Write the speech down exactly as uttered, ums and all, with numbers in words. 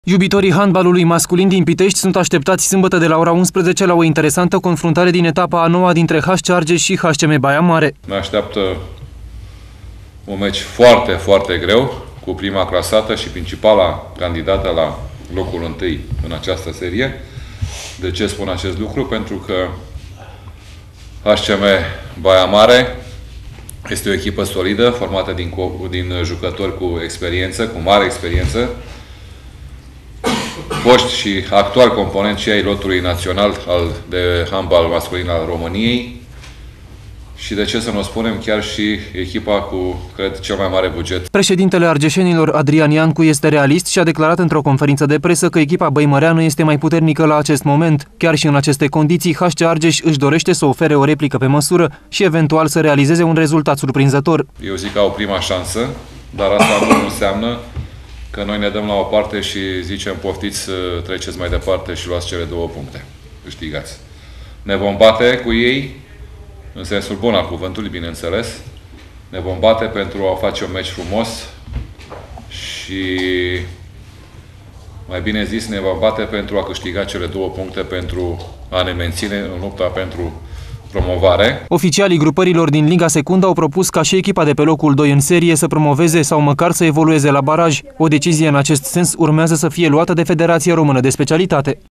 Iubitorii handbalului masculin din Pitești sunt așteptați sâmbătă de la ora unsprezece la o interesantă confruntare din etapa a noua dintre H C Argeș și H C M Baia Mare. Ne așteaptă un meci foarte, foarte greu, cu prima clasată și principala candidată la locul întâi în această serie. De ce spun acest lucru? Pentru că H C M Baia Mare este o echipă solidă, formată din, din jucători cu experiență, cu mare experiență, foști și actual componenți ai lotului național al de handbal masculin al României și, de ce să nu spunem, chiar și echipa cu, cred, cel mai mare buget. Președintele argeșenilor, Adrian Iancu, este realist și a declarat într-o conferință de presă că echipa băimăreană este mai puternică la acest moment. Chiar și în aceste condiții, H C Argeș își dorește să ofere o replică pe măsură și eventual să realizeze un rezultat surprinzător. Eu zic că au prima șansă, dar asta nu înseamnă că noi ne dăm la o parte și zicem poftiți să treceți mai departe și luați cele două puncte. Câștigați. Ne vom bate cu ei, în sensul bun al cuvântului, bineînțeles. Ne vom bate pentru a face un meci frumos și, mai bine zis, ne vom bate pentru a câștiga cele două puncte pentru a ne menține în lupta pentru promovare. Oficialii grupărilor din Liga Secundă au propus ca și echipa de pe locul doi în serie să promoveze sau măcar să evolueze la baraj. O decizie în acest sens urmează să fie luată de Federația Română de Specialitate.